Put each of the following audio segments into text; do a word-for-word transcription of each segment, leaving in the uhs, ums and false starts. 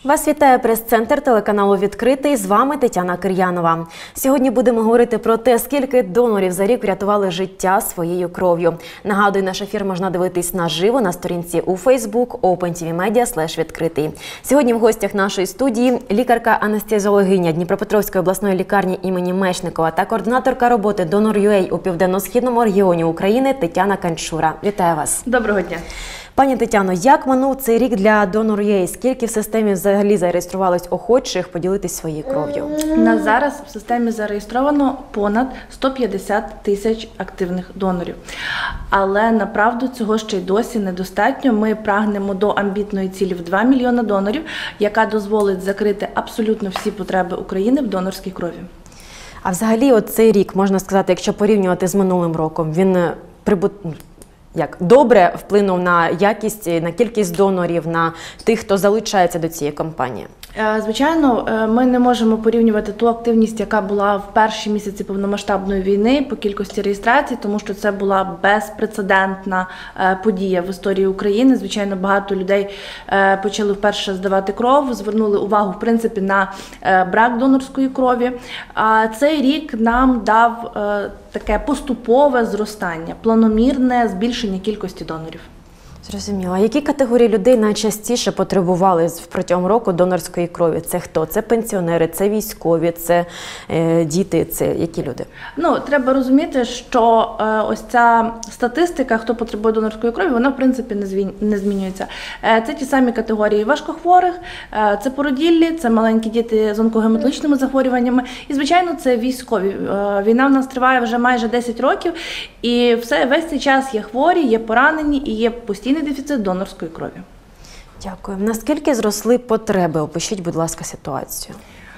Вас вітає прес-центр телеканалу «Відкритий». З вами Тетяна Кир'янова. Сьогодні будемо говорити про те, скільки донорів за рік врятували життя своєю кров'ю. Нагадую, наш ефір можна дивитись наживо на сторінці у Facebook OpenTVMedia слеш відкритий. Сьогодні в гостях нашої студії лікарка-анестезіологиня Дніпропетровської обласної лікарні імені Мечникова та координаторка роботи Донор.ua у Південно-Східному регіоні України Тетяна Канчура. Вітаю вас. Доброго дня. Пані Тетяно, як минув цей рік для Донор.ua? Скільки в системі взагалі зареєструвалось охочих поділитись своєю кров'ю? На зараз в системі зареєстровано понад сто п'ятдесят тисяч активних донорів. Але, направду, цього ще й досі недостатньо. Ми прагнемо до амбітної цілі в два мільйони донорів, яка дозволить закрити абсолютно всі потреби України в донорській крові. А взагалі, от цей рік, можна сказати, якщо порівнювати з минулим роком, він прибут... як добре вплинув на якість, на кількість донорів, на тих, хто залучається до цієї кампанії? Звичайно, ми не можемо порівнювати ту активність, яка була в перші місяці повномасштабної війни по кількості реєстрацій, тому що це була безпрецедентна подія в історії України. Звичайно, багато людей почали вперше здавати кров, звернули увагу, в принципі, на брак донорської крові. А цей рік нам дав таке поступове зростання, планомірне збільшення кількості донорів. Зрозуміло. А які категорії людей найчастіше потребували протягом року донорської крові? Це хто? Це пенсіонери, це військові, це е, діти, це які люди? Ну, треба розуміти, що е, ось ця статистика, хто потребує донорської крові, вона, в принципі, не, звін, не змінюється. Е, це ті самі категорії важкохворих, е, це породіллі, це маленькі діти з онкогематологічними захворюваннями і, звичайно, це військові. Е, війна в нас триває вже майже десять років, і все, весь цей час є хворі, є поранені і є постійні дефіцит донорської крові. Дякую. Наскільки зросли потреби? Опишіть, будь ласка, ситуацію.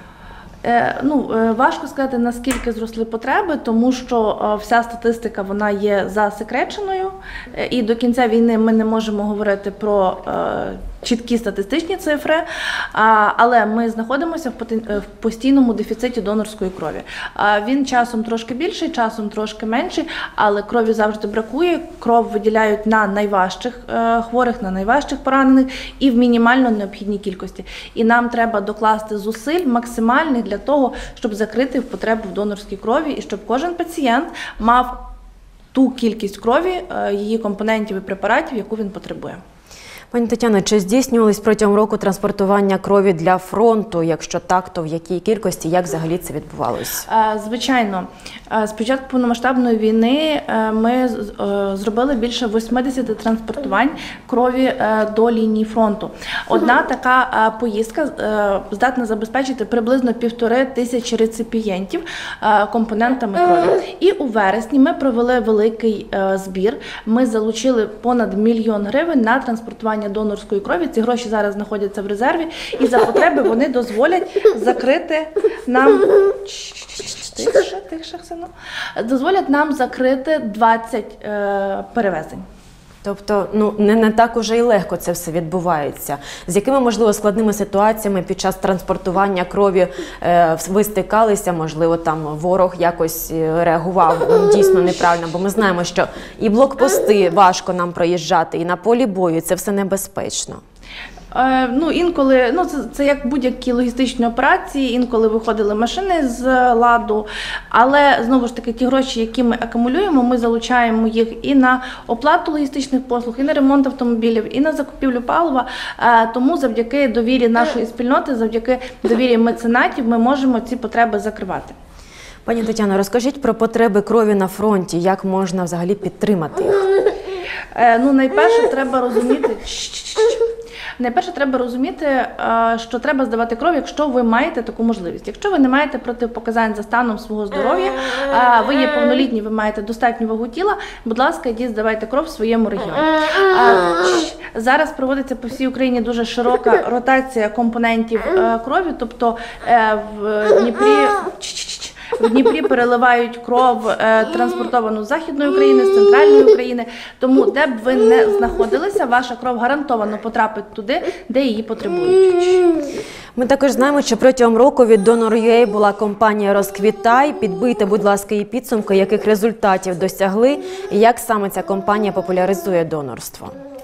Е, ну, е, важко сказати, наскільки зросли потреби, тому що е, вся статистика вона є засекреченою, е, і до кінця війни ми не можемо говорити про е, чіткі статистичні цифри, а, але ми знаходимося в, поти, в постійному дефіциті донорської крові. А, він часом трошки більший, часом трошки менший, але крові завжди бракує, кров виділяють на найважчих е, хворих, на найважчих поранених і в мінімально необхідній кількості. І нам треба докласти зусиль максимальних для того, щоб закрити потребу в донорській крові і щоб кожен пацієнт мав ту кількість крові, її компонентів і препаратів, яку він потребує. Пані Тетяно, чи здійснювались протягом року транспортування крові для фронту? Якщо так, то в якій кількості, як взагалі це відбувалось? Звичайно. З початку повномасштабної війни ми зробили більше вісімдесят транспортувань крові до лінії фронту. Одна така поїздка здатна забезпечити приблизно півтори тисячі реципієнтів компонентами крові. І у вересні ми провели великий збір. Ми залучили понад мільйон гривень на транспортування донорської крові. Ці гроші зараз знаходяться в резерві, і за потреби вони дозволять закрити нам тихше, тихше, дозволять нам закрити двадцять е, перевезень. Тобто, ну, не, не так уже і легко це все відбувається. З якими, можливо, складними ситуаціями під час транспортування крові е, ви стикалися? Можливо, там ворог якось реагував дійсно неправильно, бо ми знаємо, що і блокпости важко нам проїжджати, і на полі бою це все небезпечно. Е, ну, інколи, ну, це, це як будь-які логістичні операції, інколи виходили машини з ладу, але, знову ж таки, ті гроші, які ми акумулюємо, ми залучаємо їх і на оплату логістичних послуг, і на ремонт автомобілів, і на закупівлю палива, е, тому завдяки довірі нашої спільноти, завдяки довірі меценатів ми можемо ці потреби закривати. Пані Тетяно, розкажіть про потреби крові на фронті, як можна взагалі підтримати їх? Е, ну, найперше треба розуміти... Найперше, треба розуміти, що треба здавати кров, якщо ви маєте таку можливість. Якщо ви не маєте протипоказань за станом свого здоров'я, ви є повнолітні, ви маєте достатню вагу тіла, будь ласка, йдіть здавайте кров в своєму регіоні. Зараз проводиться по всій Україні дуже широка ротація компонентів крові, тобто в Дніпрі... В Дніпрі переливають кров е, транспортовану з Західної України, з Центральної України. Тому, де б ви не знаходилися, ваша кров гарантовано потрапить туди, де її потребують. Ми також знаємо, що протягом року від Донор.ua була кампанія «Розквітай». Підбийте, будь ласка, її підсумки, яких результатів досягли і як саме ця кампанія популяризує донорство.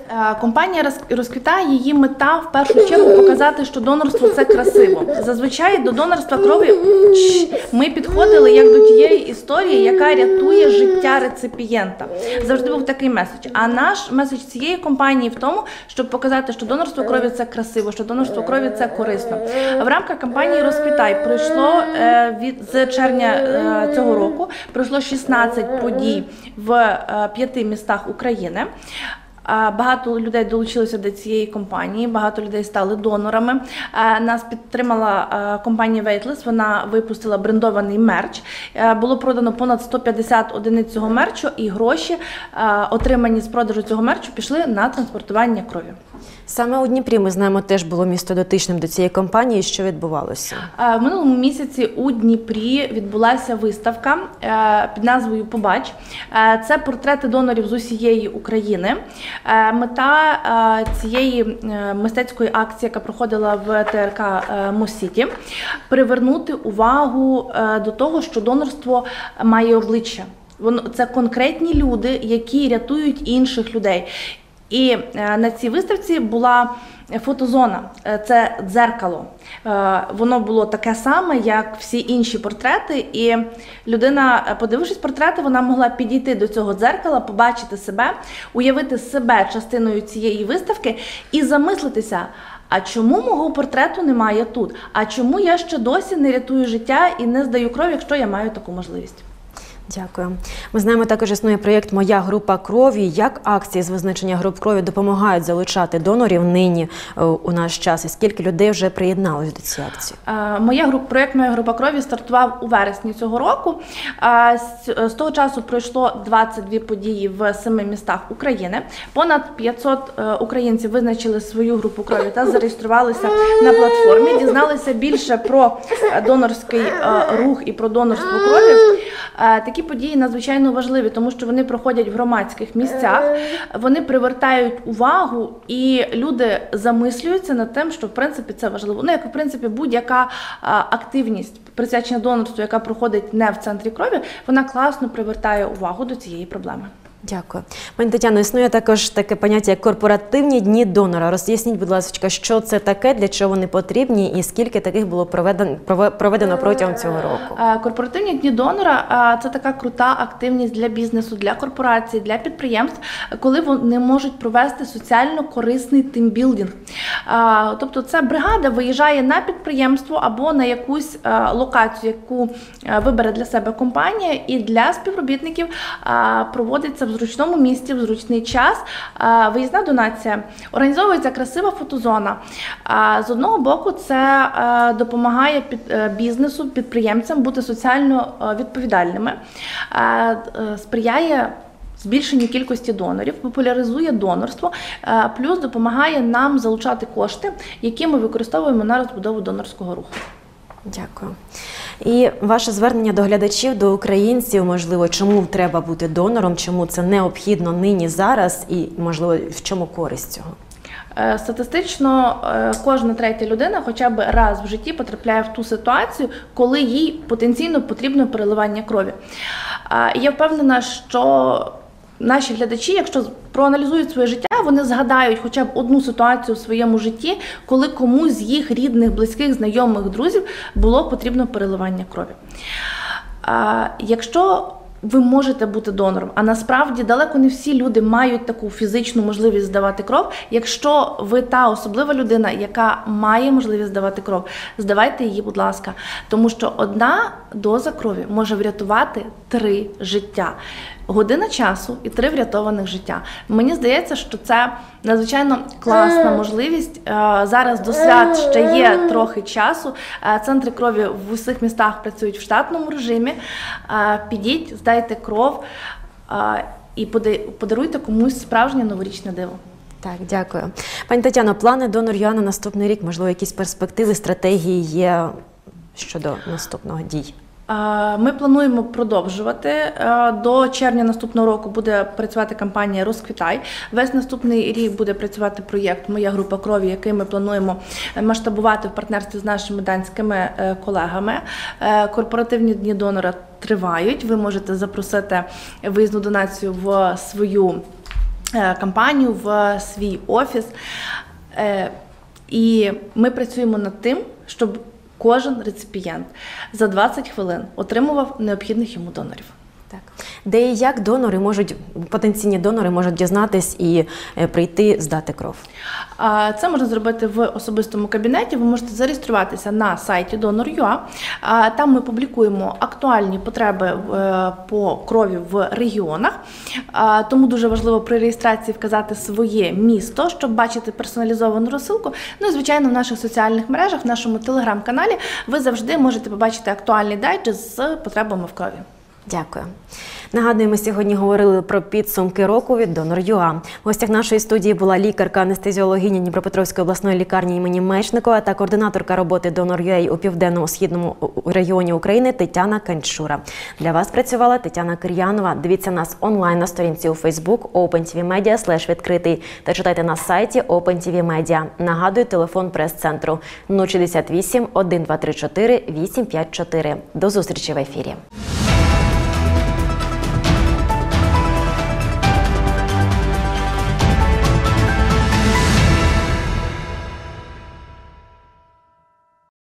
Компанія «Розквітай», її мета в першу чергу показати, що донорство – це красиво. Зазвичай до донорства крові ми підходили як до тієї історії, яка рятує життя реципієнта. Завжди був такий меседж. А наш меседж цієї компанії в тому, щоб показати, що донорство крові – це красиво, що донорство крові – це корисно. В рамках кампанії «Розквітай» пройшло від з червня цього року пройшло шістнадцять подій в п'яти містах України. Багато людей долучилося до цієї компанії, багато людей стали донорами. Нас підтримала компанія Weightless, вона випустила брендований мерч. Було продано понад сто п'ятдесят одиниць цього мерчу, і гроші, отримані з продажу цього мерчу, пішли на транспортування крові. Саме у Дніпрі, ми знаємо, теж було місто дотичним до цієї кампанії. Що відбувалося? В минулому місяці у Дніпрі відбулася виставка під назвою «Побач». Це портрети донорів з усієї України. Мета цієї мистецької акції, яка проходила в Те Ер Ка Мосіті, привернути увагу до того, що донорство має обличчя. Це конкретні люди, які рятують інших людей. І на цій виставці була фотозона, це дзеркало. Воно було таке саме, як всі інші портрети, і людина, подивившись портрети, вона могла підійти до цього дзеркала, побачити себе, уявити себе частиною цієї виставки і замислитися, а чому мого портрету немає тут? А чому я ще досі не рятую життя і не здаю кров, якщо я маю таку можливість? Дякую. Ми знаємо, також існує проєкт «Моя група крові». Як акції з визначення груп крові допомагають залучати донорів нині у наш час? І скільки людей вже приєдналось до цієї акції? Моя група, проєкт «Моя група крові» стартував у вересні цього року. З того часу пройшло двадцять дві події в семи містах України. Понад п'ятсот українців визначили свою групу крові та зареєструвалися на платформі, дізналися більше про донорський рух і про донорство крові. Такі події надзвичайно важливі, тому що вони проходять в громадських місцях, вони привертають увагу, і люди замислюються над тим, що в принципі це важливо. Ну, як в принципі будь-яка активність, присвячена донорству, яка проходить не в центрі крові, вона класно привертає увагу до цієї проблеми. Дякую. Пані Тетяно, існує також таке поняття, як корпоративні дні донора. Роз'ясніть, будь ласка, що це таке, для чого вони потрібні і скільки таких було проведено, проведено протягом цього року? Корпоративні дні донора – це така крута активність для бізнесу, для корпорацій, для підприємств, коли вони можуть провести соціально корисний тимбілдинг. Тобто це бригада виїжджає на підприємство або на якусь локацію, яку вибере для себе компанія, і для співробітників проводиться в зручному місці, в зручний час виїзна донація. Організовується красива фотозона. З одного боку, це допомагає бізнесу, підприємцям бути соціально відповідальними, сприяє збільшенню кількості донорів, популяризує донорство, плюс допомагає нам залучати кошти, які ми використовуємо на розбудову донорського руху. Дякую. І ваше звернення до глядачів, до українців, можливо, чому треба бути донором, чому це необхідно нині, зараз і, можливо, в чому користь цього? Статистично кожна третя людина хоча б раз в житті потрапляє в ту ситуацію, коли їй потенційно потрібно переливання крові. І я впевнена, що наші глядачі, якщо проаналізують своє життя, вони згадають хоча б одну ситуацію в своєму житті, коли комусь з їх рідних, близьких, знайомих, друзів було потрібно переливання крові. Якщо ви можете бути донором, а насправді далеко не всі люди мають таку фізичну можливість здавати кров. Якщо ви та особлива людина, яка має можливість здавати кров, здавайте її, будь ласка. Тому що одна доза крові може врятувати три життя. Година часу і три врятованих життя. Мені здається, що це надзвичайно класна можливість. Зараз до свят ще є трохи часу. Центри крові в усіх містах працюють в штатному режимі. Підіть, здайте кров і подаруйте комусь справжнє новорічне диво. Так, дякую. Пані Тетяно, плани Донор.ua на наступний рік, можливо, якісь перспективи, стратегії є щодо наступного дій? Ми плануємо продовжувати. До червня наступного року буде працювати кампанія «Розквітай». Весь наступний рік буде працювати проєкт «Моя група крові», який ми плануємо масштабувати в партнерстві з нашими данськими колегами. Корпоративні дні донора тривають. Ви можете запросити виїзну донацію в свою е, кампанію, в свій офіс. Е, І ми працюємо над тим, щоб кожен реципієнт за двадцять хвилин отримував необхідних йому донорів. Так. Де і як донори можуть, потенційні донори можуть дізнатись і е, прийти здати кров? А, Це можна зробити в особистому кабінеті. Ви можете зареєструватися на сайті донор крапка ю а. Там ми публікуємо актуальні потреби е, по крові в регіонах. А, Тому дуже важливо при реєстрації вказати своє місто, щоб бачити персоналізовану розсилку. Ну і, звичайно, в наших соціальних мережах, в нашому телеграм-каналі ви завжди можете побачити актуальний дайджест з потребами в крові. Дякую. Нагадую, ми сьогодні говорили про підсумки року від донор крапка ю а. В гостях нашої студії була лікарка-анестезіологиня Дніпропетровської обласної лікарні імені Мечникова та координаторка роботи донор крапка ю а у Південному Східному регіоні України Тетяна Канчура. Для вас працювала Тетяна Кир'янова. Дивіться нас онлайн на сторінці у Facebook OpenTVMedia слеш відкритий та читайте на сайті OpenTVMedia. Нагадую, телефон прес-центру нуль шістдесят вісім, один два три чотири, вісім п'ять чотири. До зустрічі в ефірі.